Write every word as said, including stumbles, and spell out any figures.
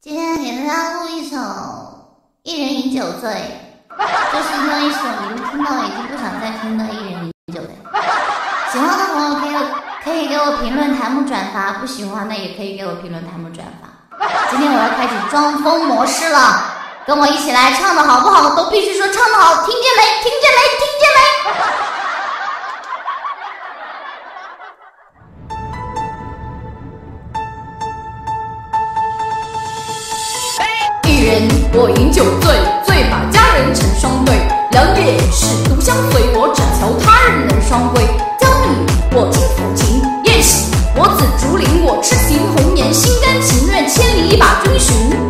今天给大家录一首《一人饮酒醉》，就是那一首你们听到已经不想再听的《一人饮酒醉》。喜欢的朋友可以可以给我评论弹幕转发，不喜欢的也可以给我评论弹幕转发。今天我要开启装疯模式了，跟我一起来，唱的好不好都必须说唱的好，听见没？听见没？听见没？ 一人我饮酒醉，醉把佳人成双对。两眼已是独相随，我只求他日能双归。将你我听抚琴，宴喜我紫竹林，我痴情红颜，心甘情愿千里把君寻。